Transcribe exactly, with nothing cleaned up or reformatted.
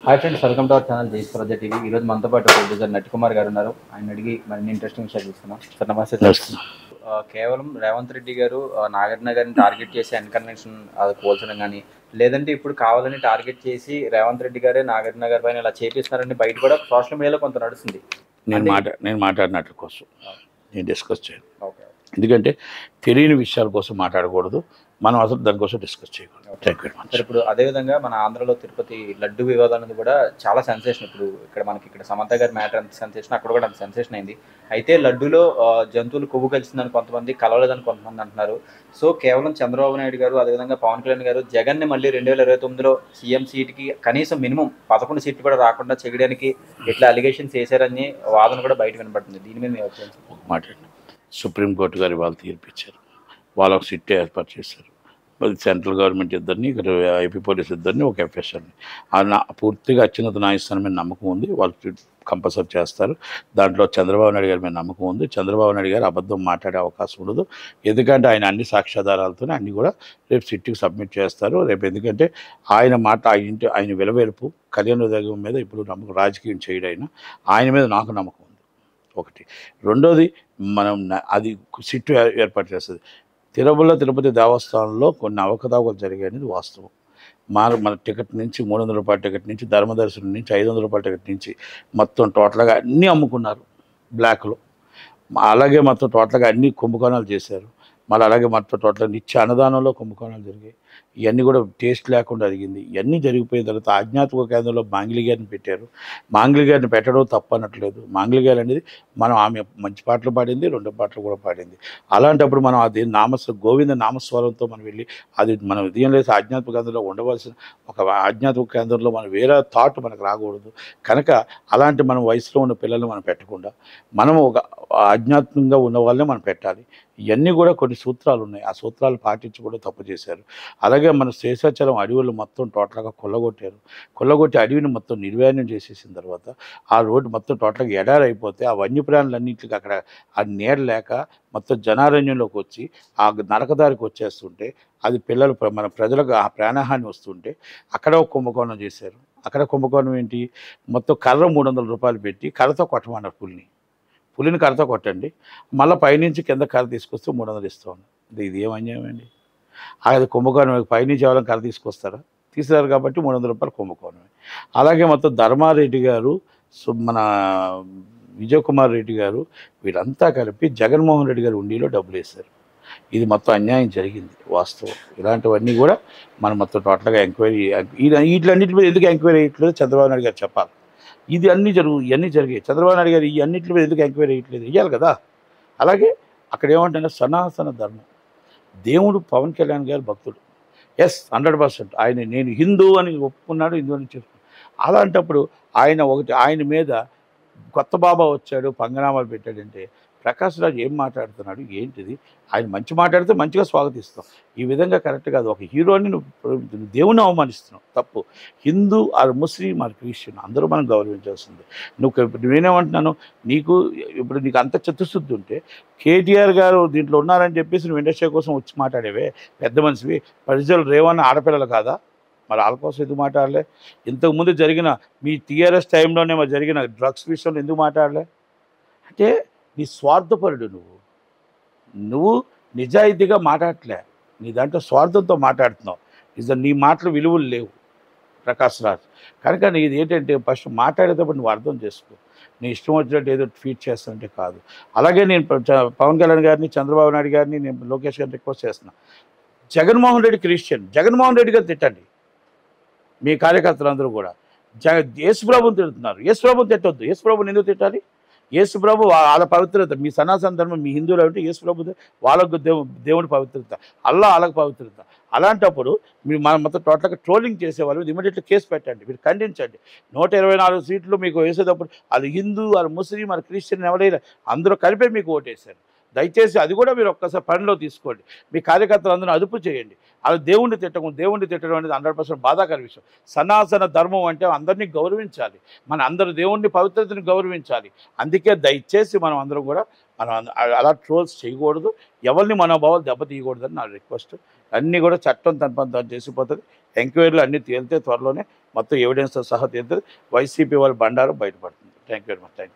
Hi friends, welcome to our channel జైస్ Praja TV. ఈ రోజు మనతో పాటు ప్రొడ్యూసర్ నట్ కుమార్ గారు ఉన్నారు. ఆయన అడిగి మరిన్ని ఇంట్రెస్టింగ్ విషయాలు చూస్తున్నాం. సార్ నమస్తే సార్. ఆ, కేవలం రేవంత్ రెడ్డి గారు ఆ, నాగార్జున గారిని టార్గెట్ చేసి అన్కన్వెన్షన్ అది కోల్చడం కానీ, లేదంటే ఇప్పుడు కావాలని టార్గెట్ చేసి రేవంత్ రెడ్డి గారే నాగార్జున గారి పైన ఇలా చేపిస్తున్నారని బయట కూడా సోషల్ మీడియాలో కొంత నడుస్తుంది. నేను మాట నేను మాట్లాడినట్ల కోసం నేను డిస్కస్ చేయను. ఓకే, ఎందుకంటే తెలియని విషయాల కోసం మాట్లాడకూడదు, మనం అసలు దానికోసం డిస్కస్ చేయకూడదు. Thank you very much. Sir ఇప్పుడు అదేవిధంగా మన ఆంధ్రలో తిరుపతి లడ్డు వివాదం అనేది కూడా చాలా సెన్సేషన్. ఇప్పుడు ఇక్కడ మనకి ఇక్కడ సమంత గారి మ్యాటర్ అంత సెన్సేషన్, అక్కడ కూడా అంత సెన్సేషన్ అయింది. అయితే లడ్డులో ఆ, జంతువులు కొవ్వు కలిసిందని కొంతమంది, కలవలేదని కొంతమంది అంటున్నారు. సో కేవలం చంద్రబాబు నాయుడు గారు, అదేవిధంగా పవన్ కళ్యాణ్ గారు జగన్ని మళ్ళీ రెండు వేల ఇరవై తొమ్మిదిలో సీఎం సీట్కి కనీసం మినిమం పదకొండు సీట్లు కూడా రాకుండా చేయడానికి ఇట్లా అలిగేషన్స్ వేశారని వాదన కూడా బయట వినపడుతుంది. దీని మీద మీ అభిప్రాయం? ఒక మాట అండి, సుప్రీంకోర్టు గారి వాళ్ళు తీర్పిచ్చారు, వాళ్ళు ఒక సిట్ ఏర్పాటు చేశారు. మరి సెంట్రల్ గవర్నమెంట్ ఇద్దరిని, ఇక్కడ ఐపీ పోలీస్ ఇద్దరిని, ఒక ఎఫ్ఎస్ఆర్ని. ఆ నా పూర్తిగా అత్యున్నత న్యాయస్థానం మీద నమ్మకం ఉంది, వాళ్ళు కంపల్సరీ చేస్తారు. దాంట్లో చంద్రబాబు నాయుడు గారి మీద నమ్మకం ఉంది. చంద్రబాబు నాయుడు గారు అబద్ధం మాట్లాడే అవకాశం ఉండదు, ఎందుకంటే ఆయన అన్ని సాక్ష్యాధారాలతోనే అన్ని కూడా రేపు సిట్కి సబ్మిట్ చేస్తారు. రేపు ఎందుకంటే ఆయన మాట, ఆయన ఇంటి ఆయన విలువేర్పు కళ్యాణ ఉద్యోగం మీద ఇప్పుడు నమ్మకం, రాజకీయం చేయడం అయినా ఆయన మీద నాకు నమ్మకం ఉంది. ఒకటి. రెండోది, మనం అది సిట్టు ఏర్పాటు చేస్తుంది. తిరుమల తిరుపతి దేవస్థానంలో కొన్ని అవకతవకలు జరిగాయి అనేది వాస్తవం. మన మన టికెట్ నుంచి మూడు వందల రూపాయల టికెట్ నుంచి, ధర్మదర్శనం నుంచి ఐదు వందల రూపాయల టికెట్ నుంచి మొత్తం టోటల్గా అన్నీ అమ్ముకున్నారు బ్లాక్లో. అలాగే మొత్తం టోటల్గా అన్ని కుంభకోణాలు చేశారు. మళ్ళీ అలాగే మొత్తం టోటల్గా నిత్య అన్నదానంలో కుంభకోణాలు జరిగాయి. ఇవన్నీ కూడా టేస్ట్ లేకుండా జరిగింది. ఇవన్నీ జరిగిపోయిన తర్వాత ఆధ్యాత్మిక కేంద్రంలో మాంగిలి గారిని పెట్టారు. మాంగిలి గారిని పెట్టడం తప్పు అనట్లేదు. మాంగిలి గారు అనేది మనం ఆమె మంచి పాటలు పాడింది, రెండు పాటలు కూడా పాడింది. అలాంటప్పుడు మనం అది నామస్వ గోవింద నామస్వరంతో మనం వెళ్ళి అది మనం ఉదయం లేదు ఆధ్యాత్మిక కేంద్రంలో ఉండవలసిన ఒక ఆధ్యాత్మిక కేంద్రంలో మనం వేరే థాట్ మనకు రాకూడదు. కనుక అలాంటి మనం వయసులో ఉన్న పిల్లల్ని మనం పెట్టకుండా మనం ఒక ఆధ్యాత్మికంగా ఉన్న వాళ్ళనే మనం పెట్టాలి. ఇవన్నీ కూడా కొన్ని సూత్రాలు ఉన్నాయి, ఆ సూత్రాలు పాటించి కూడా తప్పు చేశారు. అలాగే మన శేషాచలం అడవులు మొత్తం టోటల్గా కొల్లగొట్టారు. కొల్లగొట్టి అడవిని మొత్తం నిర్వీర్యం చేసేసిన తర్వాత ఆ రోడ్డు మొత్తం టోటల్గా ఎడారి అయిపోతే ఆ వన్యప్రాణులన్నింటికి అక్కడ ఆ నీడ లేక మొత్తం జనారణ్యంలోకి వచ్చి ఆ నరకదారికి వచ్చేస్తుంటే అది పిల్లలు మన ప్రజలకు ఆ ప్రాణహాని వస్తుంటే అక్కడ ఒక కుంభకోణం చేశారు. అక్కడ కుంభకోణం ఏంటి, మొత్తం కర్ర మూడు వందల రూపాయలు పెట్టి కర్రతో కొట్టమన్నారు పులిని. పులిని కర్రతో కొట్టండి, మళ్ళీ పైనుంచి కింద కర్ర తీసుకొస్తే మూడు వందలు ఇస్తాం. ఇది ఏం అన్యాయం అండి? అది కుంభకోణం. పైనుంచి ఎవరైనా కర్ర తీసుకొస్తారా? తీసారు కాబట్టి మూడు వందల రూపాయలు కుంభకోణమే. అలాగే మొత్తం ధర్మారెడ్డి గారు, మన విజయ్ కుమార్ రెడ్డి గారు, వీళ్ళంతా కలిపి జగన్మోహన్ రెడ్డి గారు ఉండిలో డబ్బులు వేశారు. ఇది మొత్తం అన్యాయం జరిగింది వాస్తవం. ఇలాంటివన్నీ కూడా మనం మొత్తం టోటల్గా ఎంక్వైరీ, వీటిలన్నింటి మీద ఎందుకు ఎంక్వైరీ వేయట్లేదు చంద్రబాబు నాయుడు గారు చెప్పాలి. ఇది అన్నీ జరుగు ఇవన్నీ జరిగాయి. చంద్రబాబు నాయుడు గారు ఈ అన్నింటి మీద ఎందుకు ఎంక్వైరీ వేయట్లేదు? వేయాలి కదా. అలాగే అక్కడ ఏమంటే సనాతన ధర్మం, దేవుడు పవన్ కళ్యాణ్ గారు భక్తుడు, ఎస్ హండ్రెడ్ పర్సెంట్ ఆయన నేను హిందూ అని ఒప్పుకున్నాడు, హిందూ అని చెప్తున్నాడు. అలాంటప్పుడు ఆయన ఒకటి ఆయన మీద కొత్త బాబా వచ్చాడు, పంగనామాలు పెట్టాడంటే ప్రకాష్ రాజ్ ఏం మాట్లాడుతున్నాడు ఏంటిది? ఆయన మంచి మాట్లాడితే మంచిగా స్వాగతిస్తాం. ఈ విధంగా కరెక్ట్ కాదు. ఒక హీరోని నువ్వు దేవుని అవమానిస్తున్నావు, తప్పు. Hindu or Muslim or Christian అందరూ మనం గౌరవించాల్సిందే. నువ్వు నేనేమంటున్నాను, నీకు ఇప్పుడు నీకు అంత చిత్తశుద్ధి ఉంటే కేటీఆర్ గారు దీంట్లో ఉన్నారని చెప్పేసి నువ్వు ఇండస్ట్రీ కోసం వచ్చి మాట్లాడేవే, పెద్ద మనిషివి. ప్రజలు రేవన్న ఆడపిల్లలు కాదా? మరి వాళ్ళ కోసం ఎందుకు మాట్లాడలే? ఇంతకుముందు జరిగిన మీ టీఆర్ఎస్ టైంలోనే మరి జరిగిన డ్రగ్స్ విషయంలో ఎందుకు మాట్లాడలే? అంటే నీ స్వార్థపరుడు నువ్వు. నువ్వు నిజాయితీగా మాట్లాడలే, నీ దాంట్లో స్వార్థంతో మాట్లాడుతున్నావు. నిజం నీ మాటలు విలువలు లేవు ప్రకాష్ రాజ్. కనుక నీది ఏంటంటే ఫస్ట్ మాట్లాడేటప్పుడు నువ్వు అర్థం చేసుకో. నీ ఇష్టం వచ్చినట్టు ఏదో ట్వీట్ చేస్తుంటే కాదు. అలాగే నేను పవన్ కళ్యాణ్ గారిని, చంద్రబాబు నాయుడు గారిని, నేను లోకేష్ గారిని రిక్వెస్ట్ చేస్తున్నా, జగన్మోహన్ రెడ్డి క్రిస్టియన్, జగన్మోహన్ రెడ్డి గారు తిట్టండి. మీ కార్యకర్తలందరూ కూడా జగ యేసుప్రభుని తిడుతున్నారు. యేసుప్రభుని తిట్టొద్దు. యేసుప్రభుని ఎందుకు తిట్టాలి? యేసుప్రభు వాళ్ళ పవిత్రత, మీ సనాతన ధర్మం మీ హిందువులు అంటే యేసుప్రభు వాళ్ళకు దేవు దేవుడి పవిత్రత, అల్లా వాళ్ళకు పవిత్రత. అలాంటప్పుడు మీరు మన మొత్తం టోటల్గా ట్రోలింగ్ చేసేవాళ్ళు ఇమీడియట్లీ కేసు పెట్టండి, మీరు ఖండించండి. నూట ఇరవై నాలుగు సీట్లు మీకు వేసేటప్పుడు అది హిందూ అది ముస్లిం అది క్రిస్టియన్ ఎవరైనా అందరూ కలిపే మీకు ఓటేశారు. దయచేసి అది కూడా మీరు ఒక్కసారి పనిలో తీసుకోండి. మీ కార్యకర్తలందరూ అదుపు చేయండి. అలా దేవుణ్ణి తిట్టడం దేవుణ్ణి తిట్టడం అనేది హండ్రెడ్ పర్సెంట్ బాధాకర విషయం. సనాతన ధర్మం అంటే అందరినీ గౌరవించాలి, మన అందరి దేవుణ్ణి పవిత్రతని గౌరవించాలి. అందుకే దయచేసి మనం అందరం కూడా మనం అలా ట్రోల్స్ చేయకూడదు, ఎవరిని మనోభావాలు దెబ్బతీయకూడదని నా రిక్వెస్ట్. అన్నీ కూడా చట్టం తన పని తాను చేసిపోతుంది. ఎంక్వైరీలు అన్నీ తేలితే త్వరలోనే మొత్తం ఎవిడెన్స్తో సహా తేలుతుంది. వైసీపీ వాళ్ళ బండారం బయటపడుతుంది. Thank you very much. Thank you.